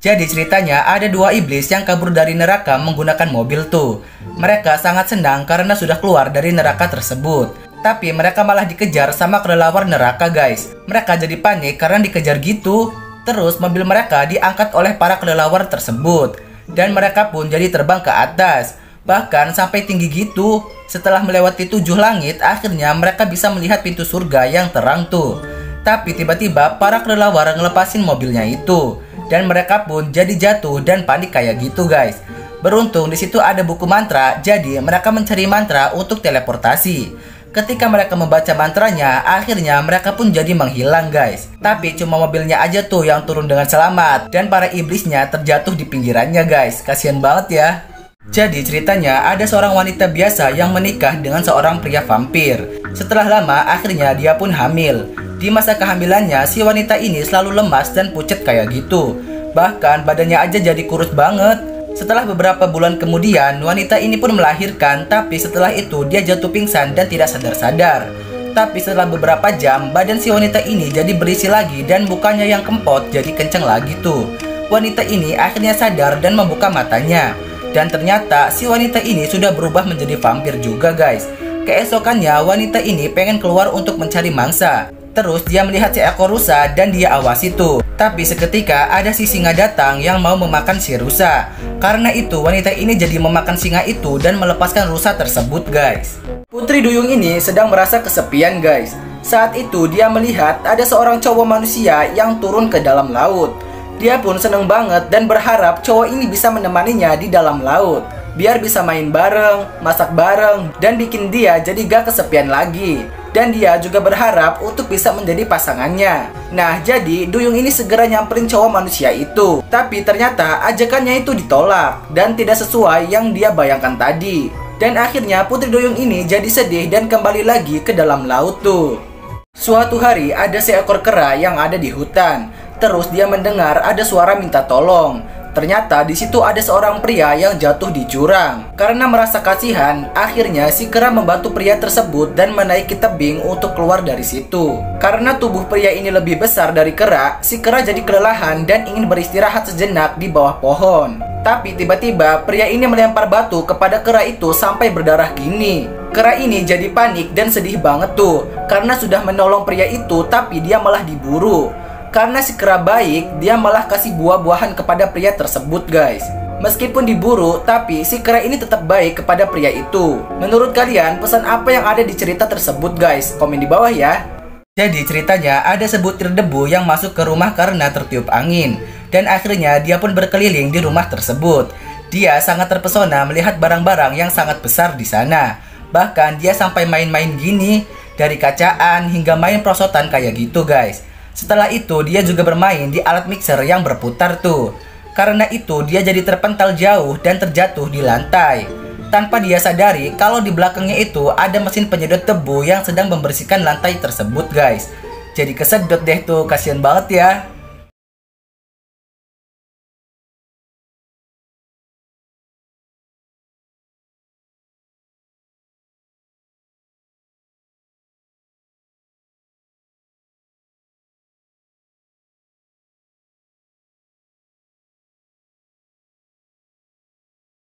Jadi ceritanya ada dua iblis yang kabur dari neraka menggunakan mobil tuh. Mereka sangat senang karena sudah keluar dari neraka tersebut. Tapi mereka malah dikejar sama kelelawar neraka guys. Mereka jadi panik karena dikejar gitu. Terus mobil mereka diangkat oleh para kelelawar tersebut. Dan mereka pun jadi terbang ke atas. Bahkan sampai tinggi gitu. Setelah melewati 7 langit, akhirnya mereka bisa melihat pintu surga yang terang tuh. Tapi tiba-tiba para kelelawar ngelepasin mobilnya itu. Dan mereka pun jadi jatuh dan panik kayak gitu guys. Beruntung di situ ada buku mantra, jadi mereka mencari mantra untuk teleportasi. Ketika mereka membaca mantranya, akhirnya mereka pun jadi menghilang guys. Tapi cuma mobilnya aja tuh yang turun dengan selamat. Dan para iblisnya terjatuh di pinggirannya guys. Kasian banget ya. Jadi ceritanya ada seorang wanita biasa yang menikah dengan seorang pria vampir. Setelah lama akhirnya dia pun hamil. Di masa kehamilannya si wanita ini selalu lemas dan pucat kayak gitu. Bahkan badannya aja jadi kurus banget. Setelah beberapa bulan kemudian wanita ini pun melahirkan. Tapi setelah itu dia jatuh pingsan dan tidak sadar-sadar. Tapi setelah beberapa jam badan si wanita ini jadi berisi lagi. Dan mukanya yang kempot jadi kenceng lagi tuh. Wanita ini akhirnya sadar dan membuka matanya. Dan ternyata si wanita ini sudah berubah menjadi vampir juga guys. Keesokannya wanita ini pengen keluar untuk mencari mangsa. Terus dia melihat seekor rusa dan dia awasi tuh. Tapi seketika ada si singa datang yang mau memakan si rusa. Karena itu wanita ini jadi memakan singa itu dan melepaskan rusa tersebut guys. Putri Duyung ini sedang merasa kesepian guys. Saat itu dia melihat ada seorang cowok manusia yang turun ke dalam laut. Dia pun seneng banget dan berharap cowok ini bisa menemaninya di dalam laut. Biar bisa main bareng, masak bareng, dan bikin dia jadi gak kesepian lagi. Dan dia juga berharap untuk bisa menjadi pasangannya. Nah, jadi Duyung ini segera nyamperin cowok manusia itu. Tapi ternyata ajakannya itu ditolak dan tidak sesuai yang dia bayangkan tadi. Dan akhirnya Putri Duyung ini jadi sedih dan kembali lagi ke dalam laut tuh. Suatu hari ada seekor kera yang ada di hutan. Terus dia mendengar ada suara minta tolong. Ternyata di situ ada seorang pria yang jatuh di jurang. Karena merasa kasihan, akhirnya si kera membantu pria tersebut dan menaiki tebing untuk keluar dari situ. Karena tubuh pria ini lebih besar dari kera, si kera jadi kelelahan dan ingin beristirahat sejenak di bawah pohon. Tapi tiba-tiba pria ini melempar batu kepada kera itu sampai berdarah gini. Kera ini jadi panik dan sedih banget tuh. Karena sudah menolong pria itu tapi dia malah diburu. Karena si kera baik, dia malah kasih buah-buahan kepada pria tersebut guys. Meskipun diburu, tapi si kera ini tetap baik kepada pria itu. Menurut kalian, pesan apa yang ada di cerita tersebut guys? Komen di bawah ya. Jadi ceritanya ada sebutir debu yang masuk ke rumah karena tertiup angin. Dan akhirnya dia pun berkeliling di rumah tersebut. Dia sangat terpesona melihat barang-barang yang sangat besar di sana. Bahkan dia sampai main-main gini, dari kacaan hingga main prosotan kayak gitu guys. Setelah itu dia juga bermain di alat mixer yang berputar tuh. Karena itu dia jadi terpental jauh dan terjatuh di lantai. Tanpa dia sadari kalau di belakangnya itu ada mesin penyedot debu yang sedang membersihkan lantai tersebut guys. Jadi kesedot deh tuh, kasihan banget ya.